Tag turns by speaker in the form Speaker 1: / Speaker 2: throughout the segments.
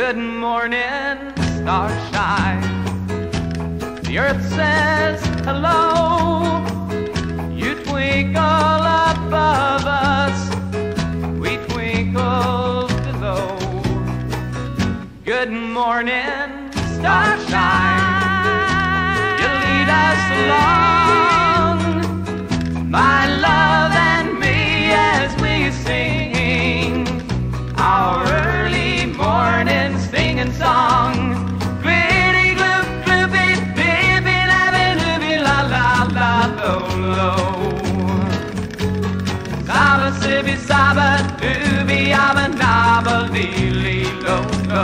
Speaker 1: Good morning, starshine. The earth says hello. You twinkle above us, we twinkle below. Good morning, starshine. You lead us along, my love and me, as we sing our early morning singing song. Glitty gloop gloopy bippy lappy loopy la la la lo lo. Saba sippy saba doobie abba nabba lee lee lo lo.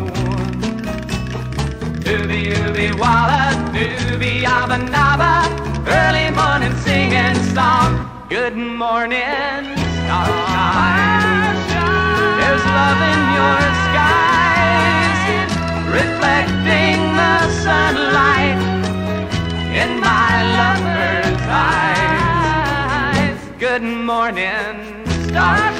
Speaker 1: Doobie doobie walla doobie abba nabba, early morning singing song. Good morning, starshine. There's love in your skies, reflecting the sunlight in my lover's eyes. Good morning, starshine.